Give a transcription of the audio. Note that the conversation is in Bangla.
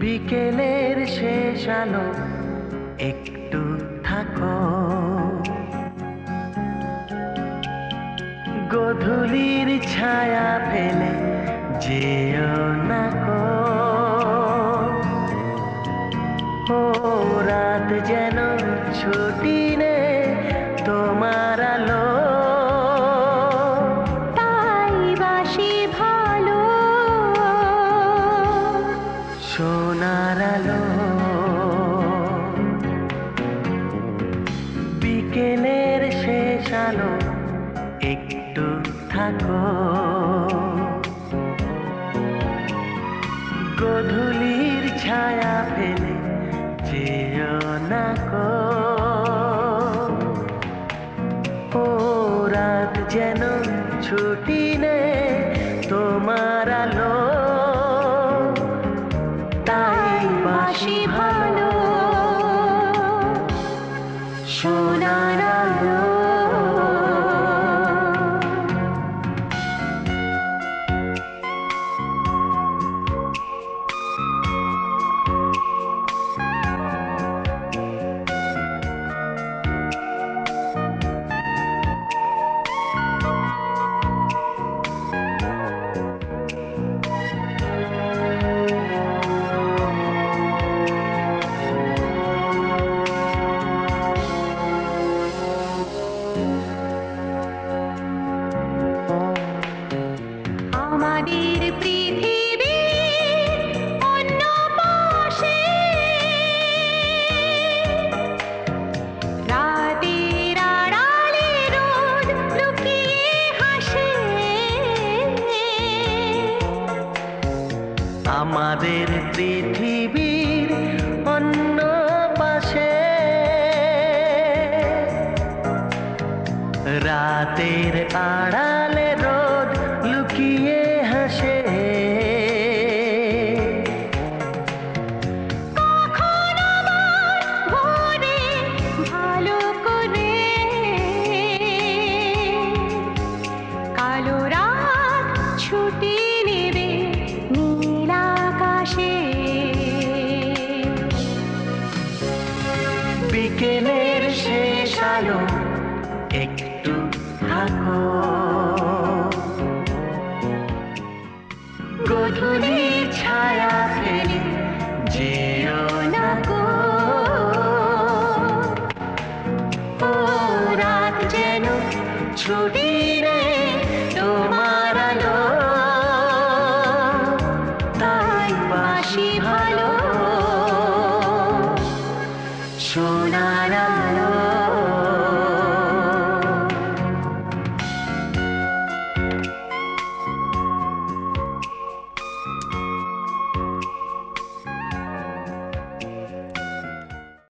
বিকেলের শেষ আলো একটু থাকো, গোধূলির ছায়া ফেলে যেও না গো। ও রাত যেন ছুটি নে তোমার আলো, তাই বাসি ভালো সোনার আলো। বিকেলের শেষ আলো একটু থাকো, গোধূলির ছায়া ফেলে যেও না গো। ও রাত যেন ছুটি নে তোমার আলো, তাই বাসি ভালো সোনার আলো। আমাদের পৃথিবীর অন্য পাশে রাতের আড়ালে রোদ লুকিয়ে হাসে। আমাদের পৃথিবীর অন্য পাশে রাতের আড়ালে রোদ লুকিয়ে হাসে। কখন আবার ভোরে ভালো করে কালো রাত ছুটি নেবে নীল আকাশে। বিকেলের শেষ আলো একটু থাকো, গোধূলি ছায়া ফেলে যেও না গো। ও রাত যেন ছুটি রে